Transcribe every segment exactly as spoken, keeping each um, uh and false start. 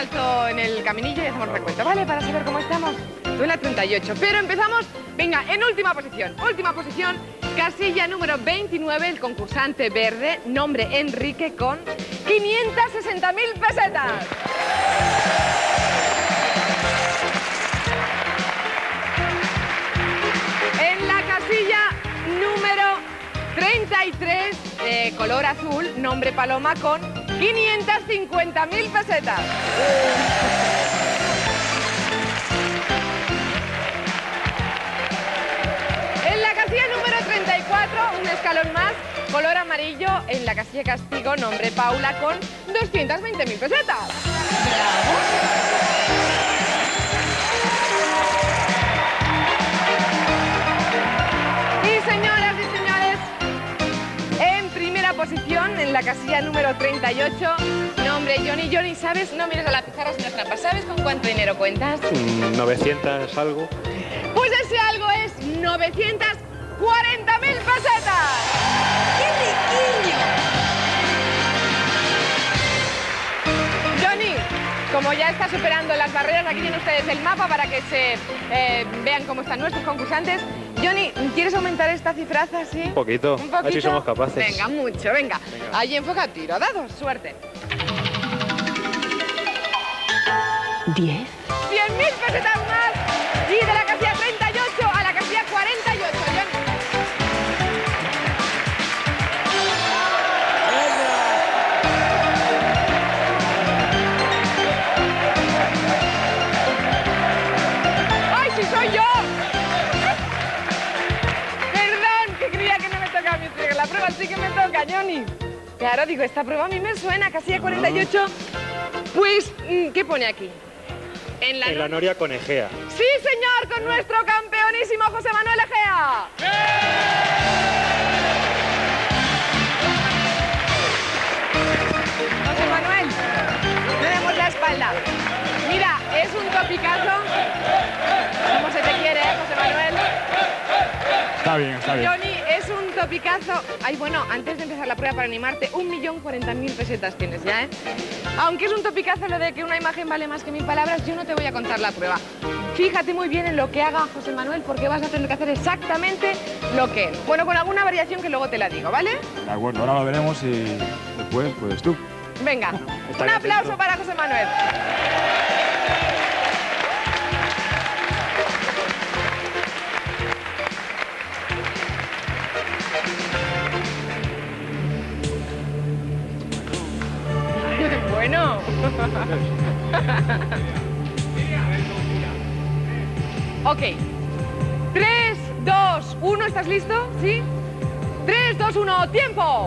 alto en el caminillo y hacemos recuento, ¿vale? Para saber cómo estamos. Tú en la treinta y ocho. Pero empezamos, venga, en última posición. Última posición, casilla número veintinueve, el concursante verde, nombre Enrique, con quinientas sesenta mil pesetas. En la casilla número treinta y tres, de color azul, nombre Paloma, con quinientas cincuenta mil pesetas. En la casilla número treinta y cuatro, un escalón más, color amarillo, en la casilla castigo, nombre Paula, con doscientas veinte mil pesetas. Y señoras y señores, en primera posición, en la casilla número treinta y ocho, nombre Johnny. Johnny, ¿sabes? No mires a la pizarra sin las trampas. ¿Sabes con cuánto dinero cuentas? Mm, novecientos algo. Pues ese algo es novecientas cuarenta mil pesetas. ¡Qué riquiño! Johnny, como ya está superando las barreras, aquí tienen ustedes el mapa para que se eh, vean cómo están nuestros concursantes. Johnny, ¿quieres aumentar esta cifraza, sí? Un poquito, ¿Un poquito? a ver si somos capaces. Venga, mucho, venga. Venga. Ahí enfoca, tiro, dados, suerte. Diez. cien mil pesetas más. Y de la casilla treinta y ocho a la casilla cuarenta y ocho, Johnny. ¡Ay, si soy yo! Perdón, que creía que no me tocaba a mí. La prueba sí que me toca, Johnny. Claro, digo, esta prueba a mí me suena, casilla cuarenta y ocho. Pues, ¿qué pone aquí? En la, En la Noria con Egea. ¡Sí, señor! Con nuestro campeonísimo José Manuel Egea. José Manuel, no demos la espalda. Mira, es un topicazo. ¿Cómo se te quiere, eh, José Manuel? Está bien, está bien. Johnny, es un topicazo. Ay, bueno, antes de empezar la prueba para animarte, un millón cuarenta mil pesetas tienes ya, ¿eh? Aunque es un topicazo lo de que una imagen vale más que mil palabras, yo no te voy a contar la prueba. Fíjate muy bien en lo que haga José Manuel, porque vas a tener que hacer exactamente lo que él. Bueno, con alguna variación que luego te la digo, ¿vale? De acuerdo, ahora lo veremos y después, pues tú. Venga, Estaré un aplauso atento. para José Manuel. Bueno. Ok. tres, dos, uno, ¿estás listo? ¿Sí? tres, dos, uno, ¡tiempo!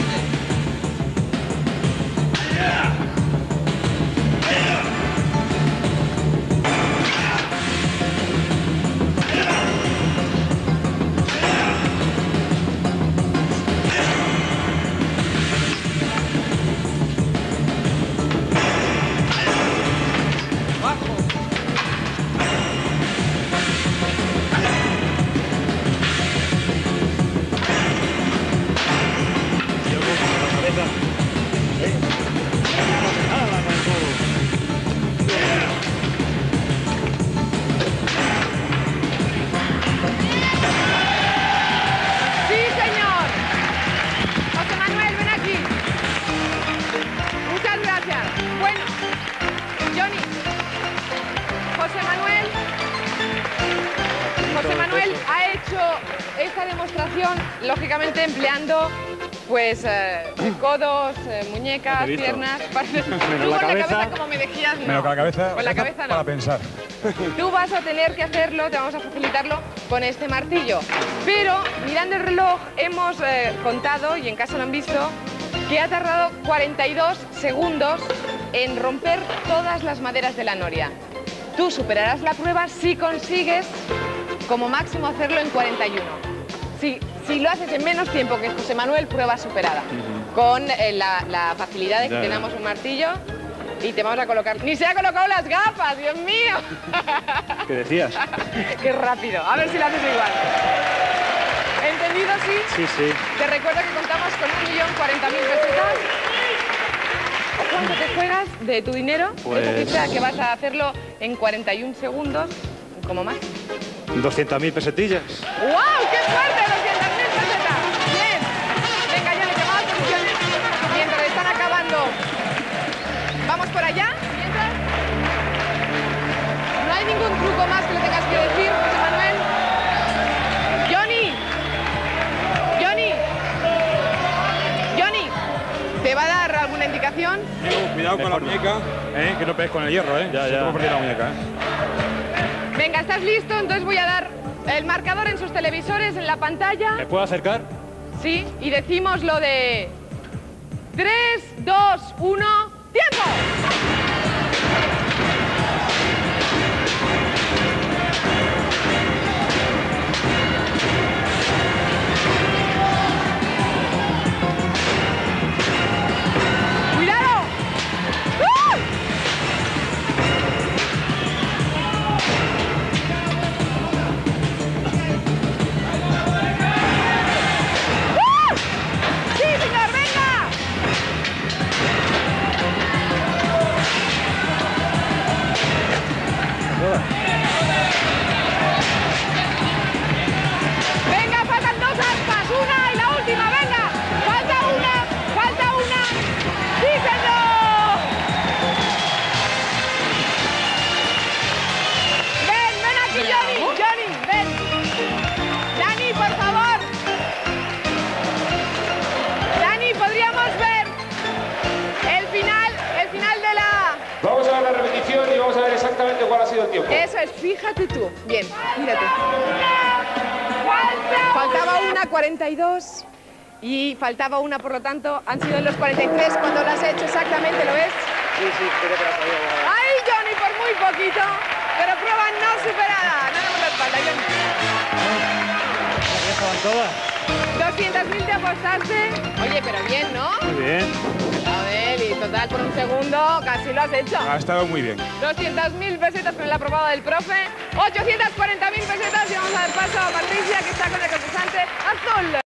¡Sí, señor! José Manuel, ven aquí. Muchas gracias. Bueno, Johnny. José Manuel. José Manuel ha hecho esta demostración, lógicamente empleando, pues, eh, codos, eh, muñecas, Listo. piernas. Partes. Tú Menos con la la cabeza. cabeza, como me decías, no. Menos con la cabeza. Con la cabeza no. Para pensar. Tú vas a tener que hacerlo, te vamos a facilitarlo con este martillo. Pero, mirando el reloj, hemos eh, contado, y en casa lo han visto, que ha tardado cuarenta y dos segundos en romper todas las maderas de la noria. Tú superarás la prueba si consigues, como máximo, hacerlo en cuarenta y uno. Si, si lo haces en menos tiempo que José Manuel, prueba superada. Con eh, la, la facilidad de que Ya, ya. tenemos un martillo y te vamos a colocar... ¡Ni se ha colocado las gafas, Dios mío! ¿Qué decías? ¡Qué rápido! A ver si lo haces igual. ¿Entendido, sí? Sí, sí. Te recuerdo que contamos con un millón cuarenta mil pesetas. ¿cuánto te juegas de tu dinero? Pues- Esa cifra que vas a hacerlo en cuarenta y un segundos, como más. doscientas mil pesetillas. ¡Wow! ¡Qué fuerte! doscientas mil pesetas. Bien. Venga, ya le llamamos posiciones mientras están acabando. Vamos por allá. Mientras. No hay ningún truco más que le tengas que decir, José Manuel. Johnny. Johnny. Johnny. ¿Te va a dar alguna indicación? Diego, cuidado con la muñeca, ¿eh? Que no pegues con el hierro, ¿eh? Ya, Se ya. te puede partir la muñeca, ¿eh? Venga, ¿estás listo? Entonces voy a dar el marcador en sus televisores, en la pantalla. ¿Me puedo acercar? Sí, y decimos lo de... tres, dos, uno, ¡tiempo! ¡Cuidado! ¡Uh! ¡Uh! ¡Sí, señor, venga! Venga, faltan dos aspas, una y la última, venga. Falta una, falta una. ¡Sí, señor! Ven, ven aquí, Johnny, Johnny, ven. Dani, por favor. Dani, podríamos ver el final, el final de la... Vamos a ver la repetición y vamos a ver exactamente cuál ha sido el tiempo. Eso es, fíjate tú. Bien, mírate. Faltaba una, cuarenta y dos. Y faltaba una, por lo tanto, han sido en los cuarenta y tres cuando las he hecho exactamente, ¿lo ves? Sí, sí, creo que la sabía. ¡Ay, Johnny, por muy poquito! Pero prueba no superada. No damos la espalda, Johnny. ¿Ya estaban todas? doscientas mil te apostaste. Oye, pero bien, ¿no? Muy bien. A ver, y total, por un segundo, casi lo has hecho. Ha estado muy bien. doscientas mil pesetas con el aprobado del profe. ochocientas cuarenta mil pesetas y vamos a dar paso a Patricia, que está con el concursante azul.